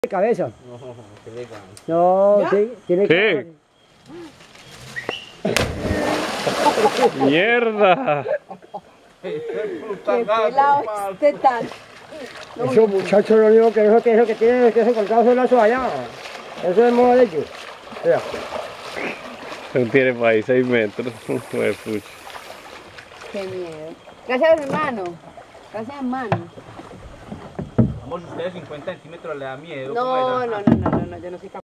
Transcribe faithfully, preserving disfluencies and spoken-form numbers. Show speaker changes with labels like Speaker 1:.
Speaker 1: de cabeza.
Speaker 2: No, qué legal.
Speaker 1: No,
Speaker 3: ¿Ya?
Speaker 1: sí, tiene que...
Speaker 4: ¡Mierda!
Speaker 3: Qué pelado este tal.
Speaker 1: Esos muchachos lo único que eso que eso que tienen es que se colgado su lazo allá. Eso es modo de ellos. Mira.
Speaker 4: Tiene para ahí seis metros. Pues, pucha.
Speaker 3: Qué miedo. Gracias, hermano. Gracias, hermano.
Speaker 2: Vamos, ustedes cincuenta centímetros le da miedo.
Speaker 3: No,
Speaker 2: ¿cómo
Speaker 3: no,
Speaker 2: era?
Speaker 3: no, no, no, no, yo no soy capaz.